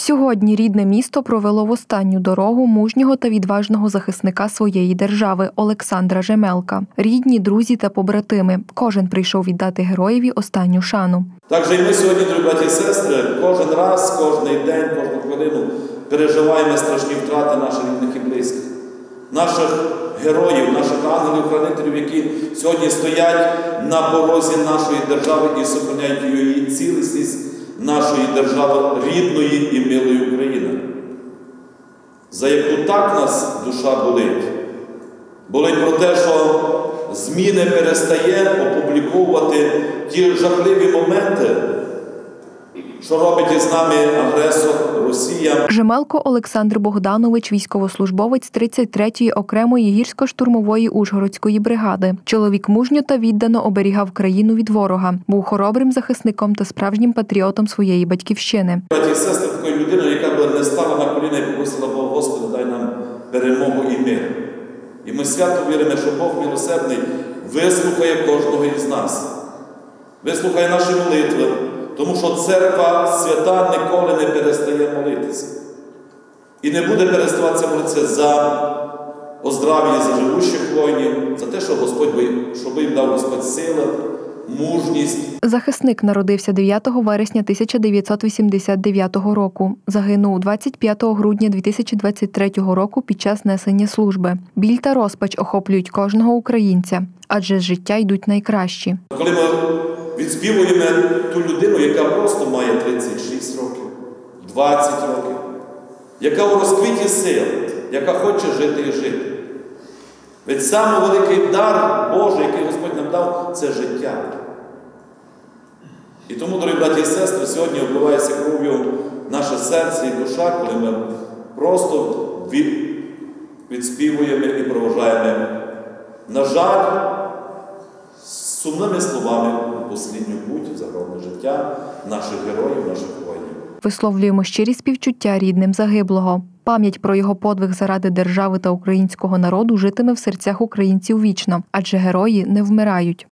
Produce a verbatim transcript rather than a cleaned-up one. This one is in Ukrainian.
Сьогодні рідне місто провело в останню дорогу мужнього та відважного захисника своєї держави Олександра Жемелка. Рідні, друзі та побратими. Кожен прийшов віддати героєві останню шану. Так же і ми сьогодні, дорогі браті і сестри, кожен раз, кожен день, кожну хвилину переживаємо страшні втрати наших рідних і близьких. Наших героїв, наших ангелів-хранителів, які сьогодні стоять на порозі нашої держави і сохраняють її цілісність нашої держави, рідної і милої України, за яку так нас душа болить. Болить про те, що ЗМІ не перестає опубліковувати ті жахливі моменти, що робить із нами агресор Росія. Жемелко Олександр Богданович – військовослужбовець тридцять третьої окремої гірсько-штурмової Ужгородської бригади. Чоловік мужньо та віддано оберігав країну від ворога. Був хоробрим захисником та справжнім патріотом своєї батьківщини. Браті і сестри, такою людиною, яка б не стала на коліна і попросила Бога: Господи, дай нам перемогу і мир. І ми свято віримо, що Бог милосердний вислухає кожного із нас. Вислухає наші молитви. Тому що церква свята ніколи не перестає молитися. І не буде переставатися молитися за оздравлення за живущих воїнів, за те, що Господь, щоб їм дав Господь сили, мужність. Захисник народився дев'ятого вересня тисяча дев'ятсот вісімдесят дев'ятого року. Загинув двадцять п'ятого грудня дві тисячі двадцять третього року під час несення служби. Біль та розпач охоплюють кожного українця, адже з життя йдуть найкращі. Коли ми відспівуємо ту людину, яка просто має тридцять шість років, двадцять років, яка у розквіті сил, яка хоче жити і жити. Ведь самий великий дар Божий, який Господь нам дав, це життя. І тому, дорогі браті і сестри, сьогодні обливається кров'ю наше серце і душа, коли ми просто відспівуємо і проважаємо, на жаль, сумними словами у послідню путь, загробне життя наших героїв, наших воїнів. Висловлюємо щирі співчуття рідним загиблого. Пам'ять про його подвиг заради держави та українського народу житиме в серцях українців вічно, адже герої не вмирають.